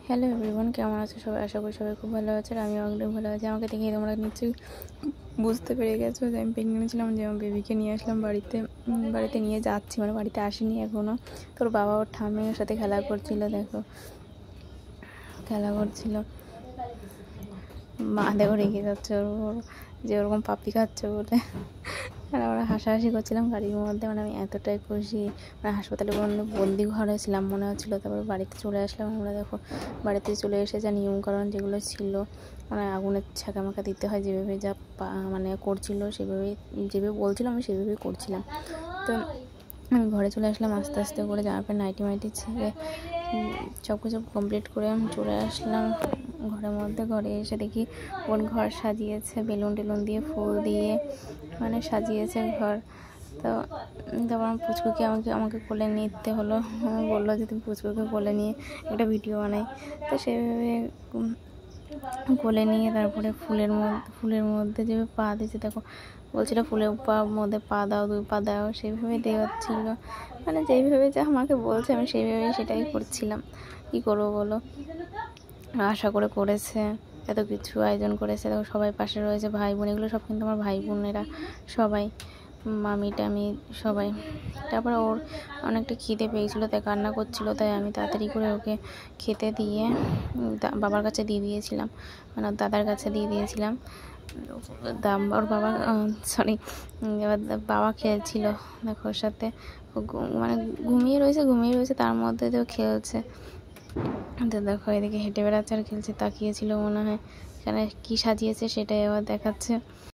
Hello everyone, কেমন আছো সবাই? আশা করি সবাই খুব ভালো আছে। আর আমিও অনেক ভালো আছি। আমাকে দেখে তোমরা নিশ্চয়ই বুঝতে পেরে গেছো যে আমি প্রেগনেন্ট ছিলাম, যে আমার বেবিকে নিয়ে আসলাম বাড়িতে নিয়ে যাচ্ছি, মানে বাড়িতে আসিনি এখনও। তোর বাবা ওর ঠাম্মির সাথে খেলা করছিল, দেখো খেলা করছিল। মা দেখো রেগে যাচ্ছে ওর যে ওরকম পাপি খাচ্ছে বলে। আর আমরা হাসাহাসি করছিলাম গাড়ির মধ্যে, মানে আমি এতটাই খুশি। মানে হাসপাতালে বন্দি ঘরে ছিলাম মনে হচ্ছিলো। তারপর বাড়িতে চলে আসলাম আমরা। দেখো বাড়িতে চলে এসে যা নিয়মকানুন যেগুলো ছিল, মানে আগুনের ছাঁকামাকা দিতে হয়, যেভাবে যা মানে করছিল সেভাবেই, যেভাবে বলছিল আমি সেভাবেই করছিলাম। তো আমি ঘরে চলে আসলাম আস্তে আস্তে করে, জামা প্যান্ট নাইটি ছেড়ে সব কিছু কমপ্লিট করে আমি চলে আসলাম ঘরের মধ্যে। ঘরে এসে দেখি ওর ঘর সাজিয়েছে বেলুন টেলুন দিয়ে, ফুল দিয়ে, মানে সাজিয়েছে ঘর। তো তারপর আমার পুচকুকে আমাকে কোলে নিতে হলো। বললো যে তুমি পুচকুকে কোলে নিয়ে একটা ভিডিও বানাই। তো সেভাবে কোলে নিয়ে তারপরে ফুলের মধ্যে যে পা দিয়েছে, দেখো বলছিল ফুলের মধ্যে পা দাও, 2 পা দাও, সেইভাবে দেওয়াচ্ছিল। মানে যেইভাবে যা আমাকে বলছে আমি সেইভাবে সেটাই করছিলাম। কী করবো বলো, আশা করে করেছে, এত কিছু আয়োজন করেছে। দেখো সবাই পাশে রয়েছে, ভাই বোন, এগুলো সব কিন্তু আমার ভাই বোনেরা সবাই, মামি টামি সবাই। তারপরে ওর অনেকটা খিদে পেয়েছিলো, তাই কান্না করছিলো, তাই আমি তাড়াতাড়ি করে ওকে খেতে দিয়ে বাবার কাছে দিয়ে দিয়েছিলাম, মানে দাদার কাছে দিয়ে দিয়েছিলাম। ওর বাবা সরি এবার বাবা খেলছিল, দেখো ওর সাথে মানে ঘুমিয়ে রয়েছে তার মধ্যে তো খেলছে। তো দেখো এদিকে হেঁটে বেড়াচ্ছে আর খেলছে, তাকিয়েছিল মনে হয় এখানে কী সাজিয়েছে সেটাই আবার দেখাচ্ছে।